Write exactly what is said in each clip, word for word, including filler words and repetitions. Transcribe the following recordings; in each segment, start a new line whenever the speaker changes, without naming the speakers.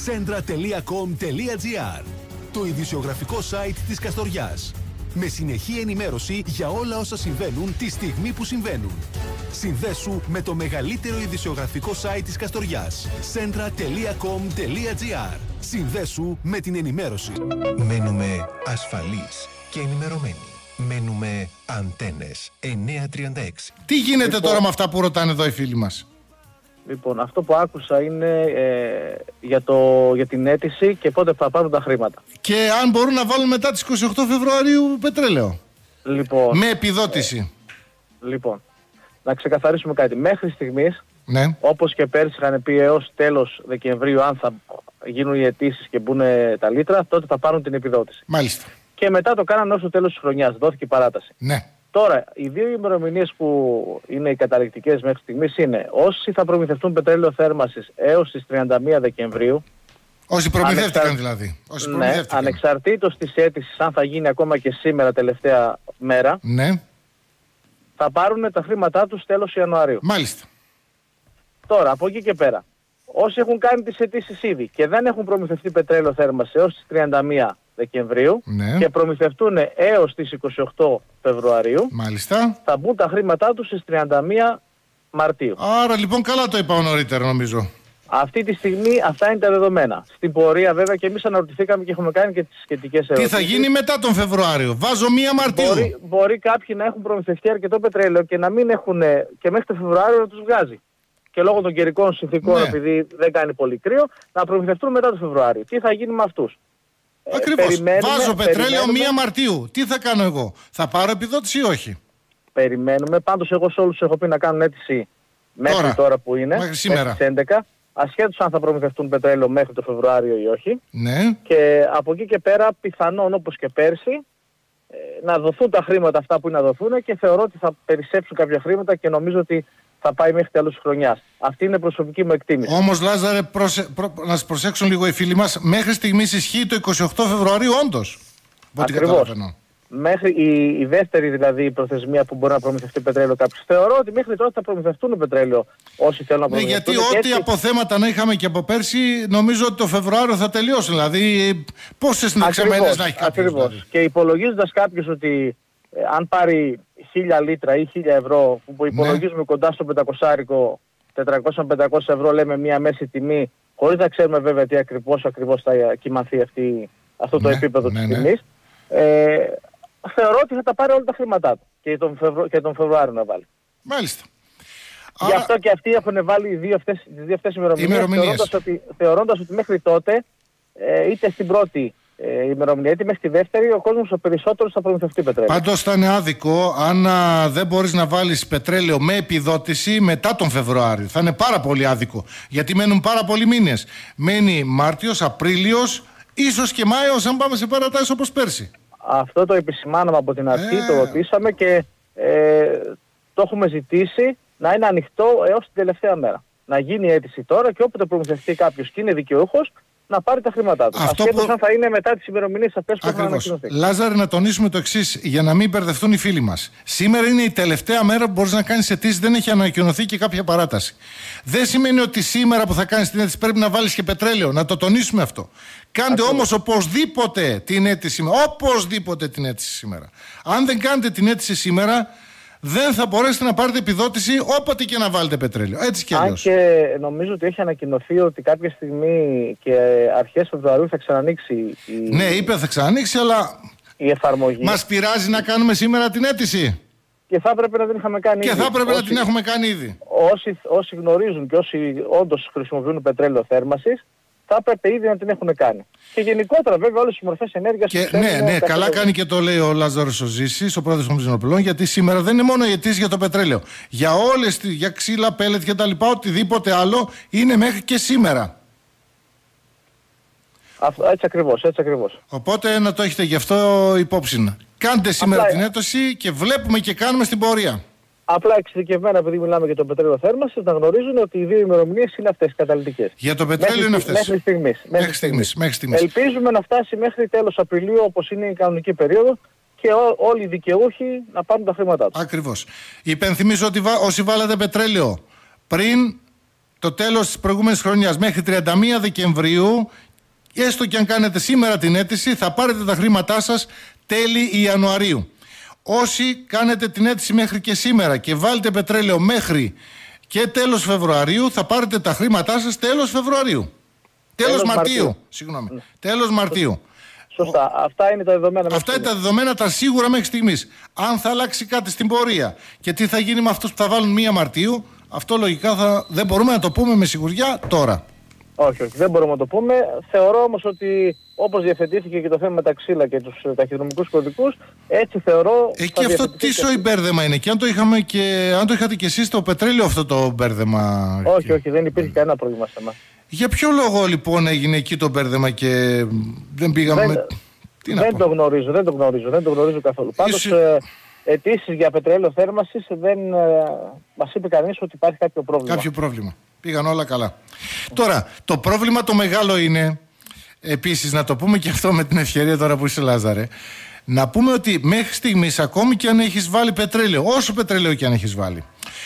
Centra τελεία com τελεία gr, το ειδησιογραφικό site της Καστοριάς. Με συνεχή ενημέρωση για όλα όσα συμβαίνουν τη στιγμή που συμβαίνουν. Συνδέσου με το μεγαλύτερο ειδησιογραφικό site της Καστοριάς. Centra τελεία com τελεία gr. Συνδέσου με την ενημέρωση.
Μένουμε ασφαλείς και ενημερωμένοι. Μένουμε Αντένες εννιακόσια τριάντα έξι.
Τι γίνεται
λοιπόν,
τώρα με αυτά που ρωτάνε εδώ οι φίλοι μας?
Λοιπόν, αυτό που άκουσα είναι ε, για, το, για την αίτηση και πότε θα πάρουν τα χρήματα.
Και αν μπορούν να βάλουν μετά τις είκοσι οκτώ Φεβρουαρίου πετρέλαιο.
Λοιπόν,
με επιδότηση.
Ε, λοιπόν, να ξεκαθαρίσουμε κάτι. Μέχρι στιγμής,
ναι.
όπως και πέρσι είχαν πει έως τέλος Δεκεμβρίου, αν θα γίνουν οι αιτήσεις και μπουν τα λίτρα, τότε θα πάρουν την επιδότηση.
Μάλιστα.
Και μετά το κάνανε ως το τέλος της χρονιάς. Δόθηκε η παράταση.
Ναι.
Τώρα, οι δύο ημερομηνίες που είναι οι καταληκτικές μέχρι στιγμής είναι όσοι θα προμηθευτούν πετρέλαιο θέρμανσης έως τις τριάντα μία Δεκεμβρίου.
Όσοι προμηθεύτηκαν ανεξα... δηλαδή. Όσοι
ναι,
προμηθεύτηκαν.
Ανεξαρτήτως της αίτησης, αν θα γίνει ακόμα και σήμερα τελευταία μέρα,
ναι.
θα πάρουν τα χρήματά τους τέλος Ιανουαρίου.
Μάλιστα.
Τώρα, από εκεί και πέρα, όσοι έχουν κάνει τις αιτήσεις ήδη και δεν έχουν προμηθευτεί πετρέλαιο θέρμανσης έως τις τριάντα μία Δεκεμβρίου
ναι.
και προμηθευτούν έως τις είκοσι οκτώ Φεβρουαρίου,
μάλιστα,
θα μπουν τα χρήματά τους στις τριάντα μία Μαρτίου.
Άρα λοιπόν καλά το είπα νωρίτερα νομίζω.
Αυτή τη στιγμή αυτά είναι τα δεδομένα. Στην πορεία βέβαια και εμείς αναρωτηθήκαμε και έχουμε κάνει και τις σχετικές ερωτήσεις.
Τι θα γίνει μετά τον Φεβρουάριο? Βάζω μία Μαρτίου.
Μπορεί, μπορεί κάποιοι να έχουν προμηθευτεί αρκετό πετρέλαιο και να μην έχουν και μέχρι το Φεβρουάριο να τους βγάζει. Και λόγω των καιρικών συνθήκων, ναι. επειδή δεν κάνει πολύ κρύο, να προμηθευτούν μετά το Φεβρουάριο. Τι θα γίνει με αυτούς?
Ακριβώς. Ε, Βάζω πετρέλαιο μία Μαρτίου. Τι θα κάνω εγώ? Θα πάρω επιδότηση ή όχι?
Περιμένουμε. Πάντως εγώ σε όλους έχω πει να κάνουν αίτηση μέχρι τώρα, τώρα που είναι.
Μέχρι σήμερα.
Μέχρι τις έντεκα. Ασχέτως αν θα προμηθευτούν πετρέλαιο μέχρι το Φεβρουάριο ή όχι.
Ναι.
Και από εκεί και πέρα πιθανόν όπως και πέρσι να δοθούν τα χρήματα αυτά που είναι να δοθούν και θεωρώ ότι θα περισσέψουν κάποια χρήματα και νομίζω ότι θα πάει μέχρι τέλος της χρονιάς. Αυτή είναι η προσωπική μου εκτίμηση.
Όμως Λάζαρε, προσε... προ... να σας προσέξουν λίγο οι φίλοι μας, μέχρι στιγμής ισχύει το είκοσι οκτώ Φεβρουαρίου όντως.
Ακριβώς. Μέχρι η, η δεύτερη δηλαδή προθεσμία που μπορεί να προμηθευτεί πετρέλαιο κάποιος. Θεωρώ ότι μέχρι τώρα θα προμηθευτούν πετρέλαιο όσοι θέλουν να προμηθευτούν.
Ναι, γιατί ό,τι
έτσι...
αποθέματα να είχαμε και από πέρσι, νομίζω ότι το Φεβρουάριο θα τελειώσει. Δηλαδή, πόσες συνεξεμένες να έχει κάποιος.
Ακριβώς. Δηλαδή. Και υπολογίζοντας κάποιος ότι ε, αν πάρει χίλια λίτρα ή χίλια ευρώ, που υπολογίζουμε ναι. κοντά στο πεντακόσια τετρακόσια με πεντακόσια ευρώ, λέμε μια μέση τιμή, χωρίς να ξέρουμε βέβαια τι ακριβώς, ακριβώς θα κυμανθεί αυτή, αυτό το ναι, επίπεδο ναι, της ναι. τιμής. Ε, θεωρώ ότι θα τα πάρει όλα τα χρήματά του και τον, Φεβρου... και τον Φεβρουάριο να βάλει.
Μάλιστα.
Γι' αυτό Άρα... και αυτοί έχουν βάλει δύο αυτές, τις δύο αυτές ημερομηνίες, θεωρώντας ότι, θεωρώντας ότι μέχρι τότε ε, είτε στην πρώτη ε, ημερομηνία είτε μέχρι τη δεύτερη ο κόσμος ο περισσότερος θα προμηθευτεί πετρέλαιο.
Πάντως θα είναι άδικο αν α, δεν μπορείς να βάλεις πετρέλαιο με επιδότηση μετά τον Φεβρουάριο. Θα είναι πάρα πολύ άδικο, γιατί μένουν πάρα πολλοί μήνες. Μένει Μάρτιος, Απρίλιος, ίσως και Μάιος αν πάμε σε παρατάσεις όπως πέρσι.
Αυτό το επισημάναμε από την αρχή,
ε...
το ρωτήσαμε και ε, το έχουμε ζητήσει να είναι ανοιχτό έως την τελευταία μέρα. Να γίνει αίτηση τώρα και όποτε προμηθευτεί κάποιος και είναι δικαιούχος να πάρει τα χρήματά του. Ασχέτως που... αν θα είναι μετά τις ημερομηνίες αυτές που έχουν ανακοινωθεί.
Λάζαρε, να τονίσουμε το εξής, για να μην μπερδευτούν οι φίλοι μας. Σήμερα είναι η τελευταία μέρα που μπορείς να κάνεις αιτήσεις, δεν έχει ανακοινωθεί και κάποια παράταση. Δεν σημαίνει ότι σήμερα που θα κάνεις την αίτηση πρέπει να βάλεις και πετρέλαιο. Να το τονίσουμε αυτό. Κάντε όμως οπωσδήποτε την αίτηση, οπωσδήποτε την αίτηση σήμερα. Αν δεν κάνετε την αίτηση σήμερα, δεν θα μπορέσετε να πάρετε επιδότηση όποτε και να βάλετε πετρέλαιο. Έτσι κι αλλιώς.
Αν και νομίζω ότι έχει ανακοινωθεί ότι κάποια στιγμή και αρχές Φεβρουαρίου θα ξανανοίξει η...
Ναι, είπε θα ξανανοίξει, αλλά
η εφαρμογή.
Μας πειράζει να κάνουμε σήμερα την αίτηση.
Και θα έπρεπε να την είχαμε κάνει
και
ήδη.
Και θα έπρεπε
όσοι...
να την έχουμε κάνει ήδη.
Όσοι, όσοι γνωρίζουν και όσοι όντως χρησιμοποιούν πετρέλαιο θέρμανσης, θα έπρεπε ήδη να την έχουν κάνει. Και γενικότερα βέβαια όλες οι μορφές ενέργειας...
Και, ναι, ναι, ναι καλά κάνει και το λέει ο Λάζαρος ο Ζήσης, ο πρόεδρος των Ξενοπυλών, γιατί σήμερα δεν είναι μόνο η αιτήσεις για το πετρέλαιο. Για όλες, για ξύλα, πέλετ και τα λοιπά, οτιδήποτε άλλο είναι μέχρι και σήμερα.
Αυτό, έτσι ακριβώς, έτσι ακριβώς.
Οπότε να το έχετε γι' αυτό υπόψη. Κάντε σήμερα Απλά... την έτωση και βλέπουμε και κάνουμε στην πορεία.
Απλά εξειδικευμένα, επειδή μιλάμε για το πετρέλαιο θέρμανσης, να γνωρίζουν ότι οι δύο ημερομηνίες είναι αυτές καταλυτικές.
Για το πετρέλαιο
μέχρι,
είναι αυτές.
Μέχρι στιγμής.
Μέχρι στιγμής, μέχρι στιγμής.
Ελπίζουμε να φτάσει μέχρι τέλος Απριλίου, όπως είναι η κανονική περίοδο, και ό, όλοι οι δικαιούχοι να πάρουν τα χρήματά τους.
Ακριβώς. Υπενθυμίζω ότι βα, όσοι βάλατε πετρέλαιο πριν το τέλος της προηγούμενης χρονιάς μέχρι τριάντα μία Δεκεμβρίου, έστω και αν κάνετε σήμερα την αίτηση, θα πάρετε τα χρήματά σας τέλη Ιανουαρίου. Όσοι κάνετε την αίτηση μέχρι και σήμερα και βάλετε πετρέλαιο μέχρι και τέλος Φεβρουαρίου, θα πάρετε τα χρήματά σας τέλος Φεβρουαρίου. Τέλος, τέλος Μαρτίου. Μαρτίου. Συγγνώμη. Mm. Τέλος Μαρτίου.
Σωστά. Ο... Αυτά είναι τα δεδομένα.
Αυτά είναι τα δεδομένα τα σίγουρα μέχρι στιγμής. Αν θα αλλάξει κάτι στην πορεία και τι θα γίνει με αυτούς που θα βάλουν μία Μαρτίου, αυτό λογικά θα... δεν μπορούμε να το πούμε με σιγουριά τώρα.
Όχι, όχι, δεν μπορούμε να το πούμε. Θεωρώ όμως ότι όπως διευθετήθηκε και το θέμα με τα ξύλα και τους ταχυδρομικούς κωδικούς, έτσι θεωρώ...
Ε, και αυτό τι σοϊ μπέρδεμα είναι. Και αν το, είχαμε και, αν το είχατε και εσείς το πετρέλαιο αυτό το μπέρδεμα...
Όχι,
και...
όχι, δεν υπήρχε κανένα πρόβλημα σε εμάς.
Για ποιο λόγο λοιπόν έγινε εκεί το μπέρδεμα και δεν πήγαμε...
Δεν,
με... τι να
δεν
πω.
το γνωρίζω, δεν το γνωρίζω, δεν το γνωρίζω καθόλου. Πάντως...
Ίσως...
Ε, αιτήσεις για πετρέλαιο θέρμανσης δεν ε, μας είπε κανείς ότι υπάρχει κάποιο πρόβλημα.
Κάποιο πρόβλημα. Πήγαν όλα καλά. Τώρα, το πρόβλημα το μεγάλο είναι, επίσης να το πούμε και αυτό με την ευκαιρία τώρα που είσαι Λάζαρε, να πούμε ότι μέχρι στιγμής ακόμη και αν έχεις βάλει πετρέλαιο, όσο πετρέλαιο και αν έχεις βάλει,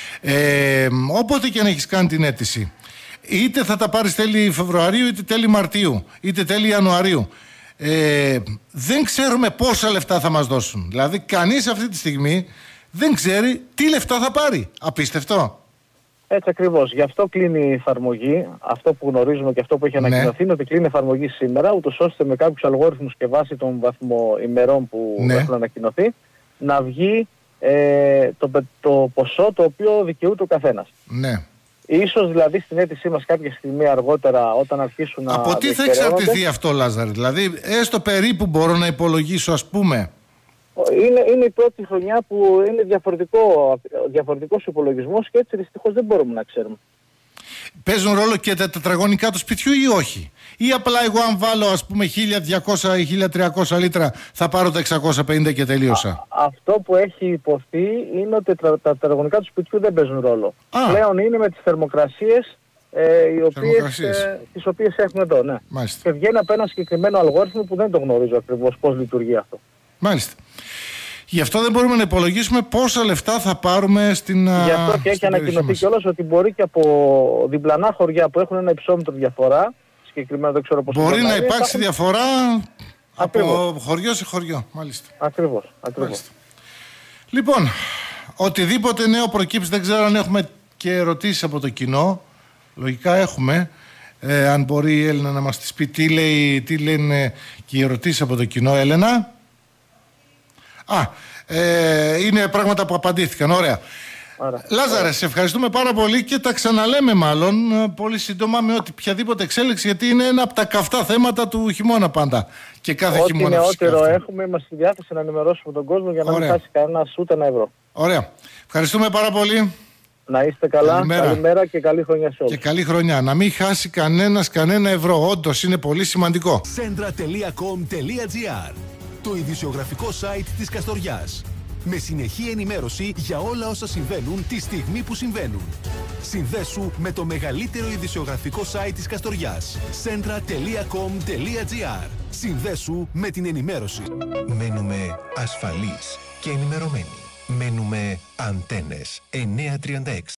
ε, όποτε και αν έχεις κάνει την αίτηση, είτε θα τα πάρεις τέλη Φεβρουαρίου, είτε τέλη Μαρτίου, είτε τέλη Ιανουαρίου, ε, δεν ξέρουμε πόσα λεφτά θα μας δώσουν. Δηλαδή κανείς αυτή τη στιγμή δεν ξέρει τι λεφτά θα πάρει. Απίστευτο.
Έτσι ακριβώς. Γι' αυτό κλείνει η εφαρμογή. Αυτό που γνωρίζουμε και αυτό που έχει ανακοινωθεί ναι. είναι ότι κλείνει η εφαρμογή σήμερα, ούτως ώστε με κάποιους αλγόριθμους και βάσει των βαθμοημερών που ναι. έχουν ανακοινωθεί, να βγει ε, το, το ποσό το οποίο δικαιούται ο καθένας.
Ναι.
Ίσως δηλαδή στην αίτησή μας κάποια στιγμή αργότερα, όταν αρχίσουν να...
Από τι θα εξαρτηθεί αυτό, Λάζαρε? Δηλαδή, έστω περίπου μπορώ να υπολογίσω, ας πούμε.
Είναι, είναι η πρώτη χρονιά που είναι διαφορετικό, διαφορετικός υπολογισμός και έτσι δυστυχώς δεν μπορούμε να ξέρουμε. Παίζουν
ρόλο και τα τετραγωνικά του σπιτιού ή όχι? Ή απλά εγώ αν βάλω ας πούμε χίλια διακόσια ή χίλια τριακόσια λίτρα θα πάρω τα εξακόσια πενήντα και τελείωσα?
Α, αυτό που έχει υποθεί είναι ότι τα, τα τετραγωνικά του σπιτιού δεν παίζουν ρόλο. Α. Πλέον είναι με τις θερμοκρασίες ε, οι οποίες, ε, τις οποίες έχουμε εδώ. Ναι. Και βγαίνει από ένα συγκεκριμένο αλγόριθμο που δεν το γνωρίζω ακριβώς πώς λειτουργεί αυτό.
Μάλιστα. Γι' αυτό δεν μπορούμε να υπολογίσουμε πόσα λεφτά θα πάρουμε στην
Γι' αυτό και έχει ανακοινωθεί κιόλας ότι μπορεί και από διπλανά χωριά που έχουν ένα υψόμετρο διαφορά, συγκεκριμένα δεν ξέρω πώς...
Μπορεί να υπάρξει θα... διαφορά ακριβώς. Από χωριό σε χωριό. Μάλιστα.
Ακριβώς. Ακριβώς. Μάλιστα.
Λοιπόν, οτιδήποτε νέο προκύψει, δεν ξέρω αν έχουμε και ερωτήσεις από το κοινό. Λογικά έχουμε. Ε, αν μπορεί η Έλενα να μας τις πει τι, λέει, τι λένε και οι ερωτήσεις από το κοινό. Έλενα. Α, ε, είναι πράγματα που απαντήθηκαν. Ωραία. Άρα, Λάζαρε, άρα. σε ευχαριστούμε πάρα πολύ και τα ξαναλέμε μάλλον πολύ σύντομα με ό,τι οποιαδήποτε εξέλιξη, γιατί είναι ένα από τα καυτά θέματα του χειμώνα πάντα. Και κάθε
ό,τι
χειμώνα
νεότερο έχουμε, είμαστε στη διάθεση να ενημερώσουμε τον κόσμο για να Ωραία. μην χάσει κανένας ούτε ένα ευρώ.
Ωραία. Ευχαριστούμε πάρα πολύ.
Να είστε καλά. Καλημέρα. Καλημέρα και καλή χρονιά σε όλους.
Και καλή χρονιά. Να μην χάσει κανένας κανένα ευρώ. Όντως είναι πολύ σημαντικό.
Centra τελεία com τελεία gr, το ειδησιογραφικό site της Καστοριάς. Με συνεχή ενημέρωση για όλα όσα συμβαίνουν τη στιγμή που συμβαίνουν. Συνδέσου με το μεγαλύτερο ειδησιογραφικό site της Καστοριάς. Centra τελεία com τελεία gr. Συνδέσου με την ενημέρωση.
Μένουμε ασφαλείς και ενημερωμένοι. Μένουμε Αντένες εννιακόσια τριάντα έξι.